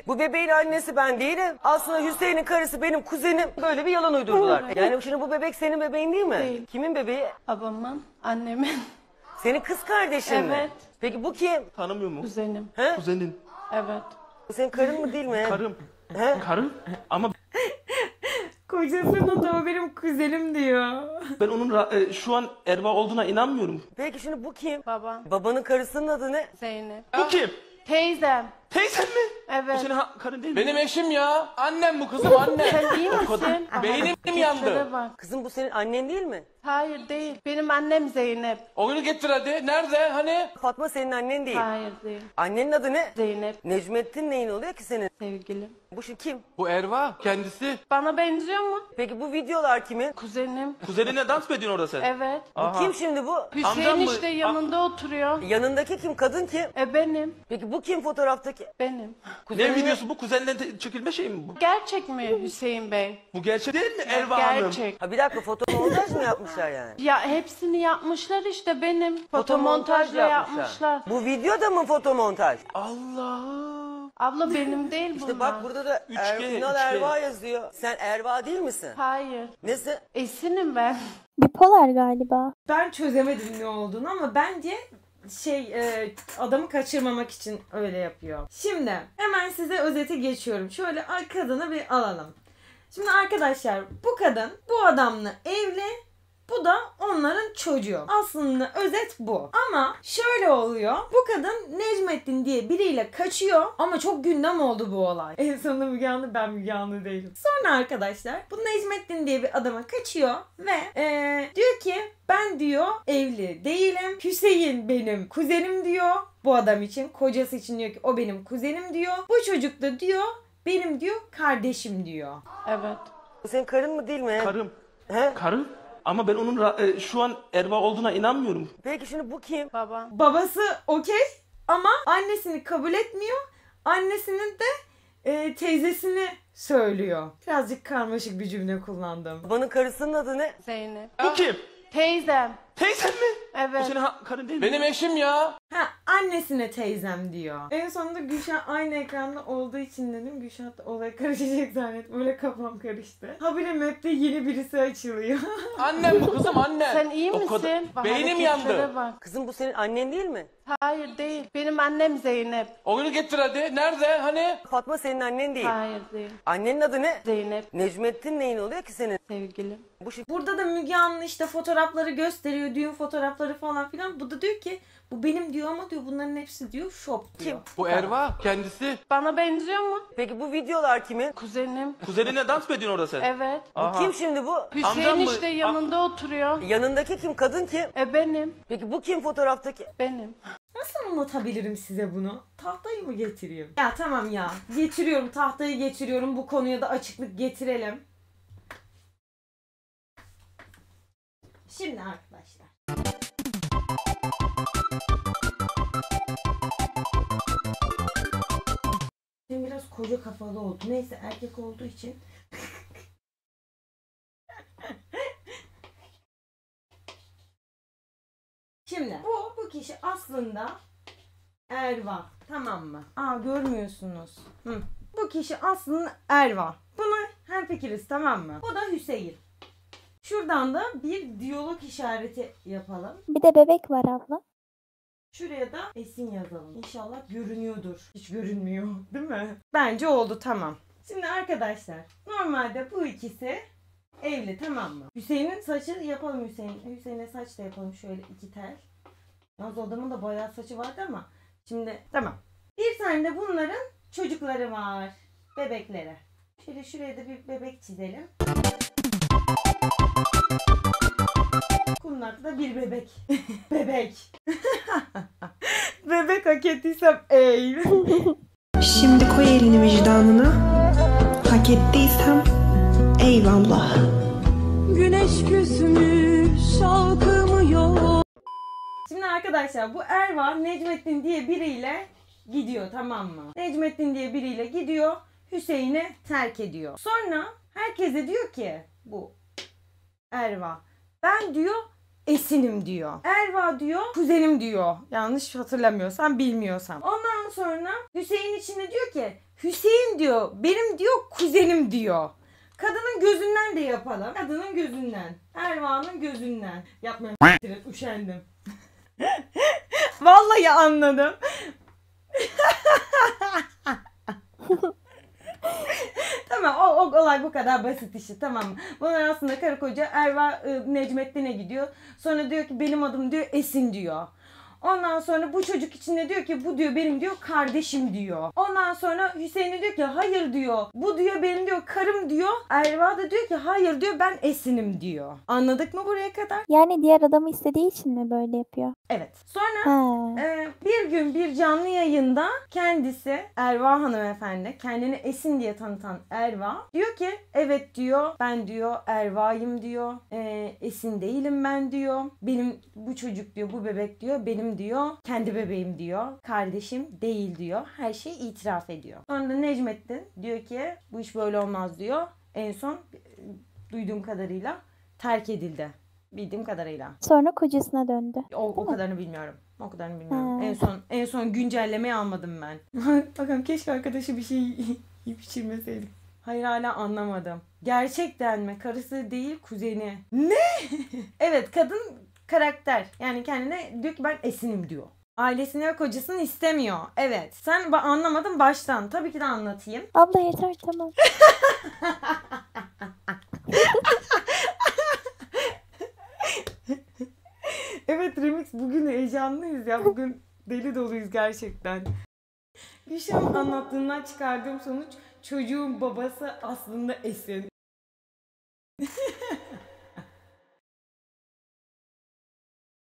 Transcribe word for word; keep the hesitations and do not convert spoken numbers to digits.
Bu bebeğin annesi ben değilim. Aslında Hüseyin'in karısı benim kuzenim. Böyle bir yalan uydurdular. Yani şimdi bu bebek senin bebeğin değil mi? Değil. Kimin bebeği? Babamın, annemin. Senin kız kardeşin mi? Evet. Peki bu kim? Tanımıyor mu? Kuzenim. He? Kuzenin. Evet. Bu senin karın mı değil mi? Karım. He? Karım. Ama Kocasının da benim kuzenim diyor. ben onun ra- e, şu an Erva olduğuna inanmıyorum. Peki şimdi bu kim? Babam. Babanın karısının adı ne? Zeynep. Bu kim? Teyzem. Teyzen mi? Evet. Bu senin ha- karın değil mi? Benim eşim ya. Annem bu kızım anne. Sen iyi misin? Beynim Hareketlere yandı. bak. Kızım bu senin annen değil mi? Hayır değil. Benim annem Zeynep. Oyunu getir hadi. Nerede? Hani? Fatma senin annen değil. Hayır değil. Annenin adı ne? Zeynep. Necmettin neyin oluyor ki senin? Sevgilim. Bu şimdi kim? Bu Erva kendisi. Bana benziyor mu? Peki bu videolar kimin? Kuzenim. Kuzenine dans mı ediyorsun orada sen? Evet. Bu kim şimdi bu? Hüseyin Amcam mı? işte yanında oturuyor. Yanındaki kim? Kadın kim? E benim. Peki bu kim fotoğraftaki? Benim. Ne videosu bu? Kuzenle te- çekilme şey mi bu? Gerçek mi Hüseyin Bey? Bu gerçek değil mi Erva Hanım? Gerçek. Ha bir dakika foto montaj mı yapmışlar yani? Ya hepsini yapmışlar işte benim. Fotomontaj Fotomontajla yapmışlar. Bu video mu fotomontaj? Allah'ım. Abla benim değil bunlar. İşte bak burada da üç er, G, Ünal üç G. Erva yazıyor. Sen Erva değil misin? Hayır. Nesin? Esinim ben. Bipolar galiba. Ben çözemedim ne olduğunu ama bence şey e, adamı kaçırmamak için öyle yapıyor. Şimdi hemen size özeti geçiyorum. Şöyle ay, kadını bir alalım. Şimdi arkadaşlar bu kadın bu adamla evli. Bu da onların çocuğu. Aslında özet bu. Ama şöyle oluyor. Bu kadın Necmettin diye biriyle kaçıyor. Ama çok gündem oldu bu olay. En sonunda Müge Anlı, ben Müge Anlı değilim. Sonra arkadaşlar bu Necmettin diye bir adama kaçıyor. Ve ee, diyor ki ben diyor evli değilim. Hüseyin benim kuzenim diyor. Bu adam için. Kocası için diyor ki o benim kuzenim diyor. Bu çocuk da diyor benim diyor kardeşim diyor. Evet. Bu senin karın mı değil mi? Karım. He? Karım. Ama ben onun ra- e, şu an Erva olduğuna inanmıyorum. Peki şimdi bu kim? Babam. Babası okey ama annesini kabul etmiyor. Annesinin de e, teyzesini söylüyor. Birazcık karmaşık bir cümle kullandım. Babanın karısının adı ne? Zeynep. Bu kim? Teyzem. Teyzen mi? Bu Evet. senin ha- karın değil mi? Benim eşim ya. Ha, annesine teyzem diyor. En sonunda Gülşah aynı ekranda olduğu için dedim Gülşah da olaya karışacak zannet. Böyle kafam karıştı. Habire map'te yeni birisi açılıyor. Annem bu kızım anne. Sen iyi O misin? kadar- Bak, Beynim hareketlere yandı. Bak. Kızım bu senin annen değil mi? Hayır değil. Benim annem Zeynep. Oyunu getir hadi. Nerede? Hani? Fatma senin annen değil. Hayır değil. Annenin adı ne? Zeynep. Necmettin neyin oluyor ki senin? Sevgilim. Bu şimdi Burada da Müge Anlı işte fotoğrafları gösteriyor. Düğün fotoğrafları falan filan. Bu da diyor ki bu benim diyor ama diyor bunların hepsi diyor şop diyor. Bu Erva kendisi. Bana benziyor mu? Peki bu videolar kimin? Kuzenim. Kuzenine dans mı ediyorsun orada sen? Evet. Bu kim şimdi bu? Hüseyin Amcam mı? işte yanında oturuyor. Yanındaki kim? Kadın kim? E benim. Peki bu kim fotoğraftaki? Benim. Nasıl anlatabilirim size bunu? Tahtayı mı getireyim? Ya tamam ya. Getiriyorum. Tahtayı getiriyorum. Bu konuya da açıklık getirelim. Şimdi arkadaşlar. Şimdi biraz koca kafalı oldu. Neyse erkek olduğu için. Şimdi bu bu kişi aslında Erva. Tamam mı? Aa görmüyorsunuz. Hı. Bu kişi aslında Erva. Buna hemfikiriz tamam mı? Bu da Hüseyin. Şuradan da bir diyalog işareti yapalım. Bir de bebek var abla. Şuraya da Esin yazalım. İnşallah görünüyordur. Hiç görünmüyor değil mi? Bence oldu tamam. Şimdi arkadaşlar normalde bu ikisi evli tamam mı? Hüseyin'in saçı yapalım Hüseyin. Hüseyin'e saç da yapalım şöyle iki tel. Yalnız o adamın da bayağı saçı vardı ama. Şimdi tamam. Bir tane de bunların çocukları var. Bebekleri. Şöyle şuraya da bir bebek çizelim. Kumlarda da bir bebek. Bebek. Bebek hak ettiysem ey. Şimdi koy elini vicdanına. Hak ettiysem eyvallah. Güneş küsmüş şalkımı yok. Şimdi arkadaşlar bu Erva Necmettin diye biriyle gidiyor tamam mı? Necmettin diye biriyle gidiyor. Hüseyin'i terk ediyor. Sonra herkese diyor ki bu Erva ben diyor Esin'im diyor. Erva diyor kuzenim diyor. Yanlış hatırlamıyorsam bilmiyorsam. Ondan sonra Hüseyin içinde diyor ki Hüseyin diyor benim diyor kuzenim diyor. Kadının gözünden de yapalım. Kadının gözünden. Erva'nın gözünden. Yapmayın. Üşendim. Vallahi anladım. Tamam o, o olay bu kadar basit işte tamam mı? Bunlar aslında karı koca. Erva e, Necmettin'e gidiyor. Sonra diyor ki benim adım diyor Esin diyor. Ondan sonra bu çocuk içinde diyor ki bu diyor benim diyor kardeşim diyor. Ondan sonra Hüseyin'e diyor ki hayır diyor. Bu diyor benim diyor karım diyor. Erva da diyor ki hayır diyor ben Esin'im diyor. Anladık mı buraya kadar? Yani diğer adamı istediği için mi böyle yapıyor? Evet. Sonra Ha. Ee, bir gün bir canlı yayında kendisi Erva hanımefendi kendini Esin diye tanıtan Erva diyor ki evet diyor ben diyor Erva'yım diyor ee, Esin değilim ben diyor benim bu çocuk diyor bu bebek diyor benim diyor kendi bebeğim diyor kardeşim değil diyor her şeyi itiraf ediyor. Sonra da Necmettin diyor ki bu iş böyle olmaz diyor en son e, duyduğum kadarıyla terk edildi bildiğim kadarıyla. Sonra kocasına döndü. O, o kadarını bilmiyorum. O kadarını bilmiyorum. Ha. En son en son güncellemeyi almadım ben. Bakın keşke arkadaşı bir şey yiyip içirmeseydik. Hayır hala anlamadım. Gerçekten mi? Karısı değil kuzeni. Ne? Evet kadın karakter. Yani kendine diyor ki ben Esin'im diyor. Ailesini ve kocasını istemiyor. Evet. Sen ba- anlamadın baştan. Tabii ki de anlatayım. Abla yeter tamam. Evet Remix bugün heyecanlıyız ya. Bugün deli doluyuz gerçekten. Gülşah'ın anlattığından çıkardığım sonuç çocuğun babası aslında Esin.